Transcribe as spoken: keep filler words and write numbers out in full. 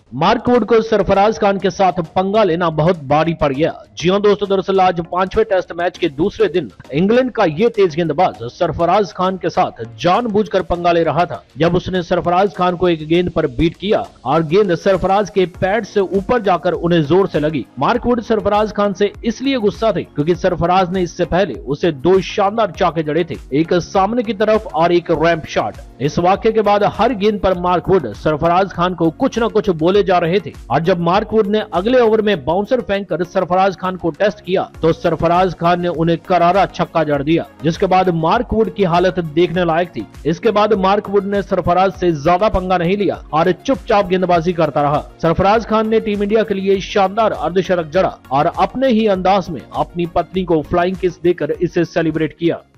Mark Wood को सरफराज खान के साथ पंगा लेना बहुत भारी पड़ गया। जी हां दोस्तों, दरअसल आज पांचवें टेस्ट मैच के दूसरे दिन इंग्लैंड का ये तेज गेंदबाज सरफराज खान के साथ जानबूझकर पंगा ले रहा था। जब उसने सरफराज खान को एक गेंद पर बीट किया और गेंद सरफराज के पैड से ऊपर जाकर उन्हें जोर से लगी। मार्क वुड सरफराज खान से इसलिए गुस्सा थे क्योंकि सरफराज ने इससे पहले उसे दो शानदार चाके जड़े थे, एक सामने की तरफ और एक रैंप शॉट। इस वाक्य के बाद हर गेंद पर मार्क वुड सरफराज खान को कुछ न कुछ बोले जा रहे थे और जब मार्क वुड ने अगले ओवर में बाउंसर फेंककर सरफराज खान को टेस्ट किया तो सरफराज खान ने उन्हें करारा छक्का जड़ दिया, जिसके बाद मार्क वुड की हालत देखने लायक थी। इसके बाद मार्क वुड ने सरफराज से ज्यादा पंगा नहीं लिया और चुपचाप गेंदबाजी करता रहा। सरफराज खान ने टीम इंडिया के लिए शानदार अर्धशतक जड़ा और अपने ही अंदाज में अपनी पत्नी को फ्लाइंग किस देकर इसे सेलिब्रेट किया।